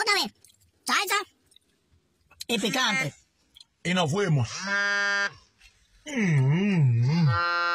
Otra vez. Salsa y picante. Y nos fuimos.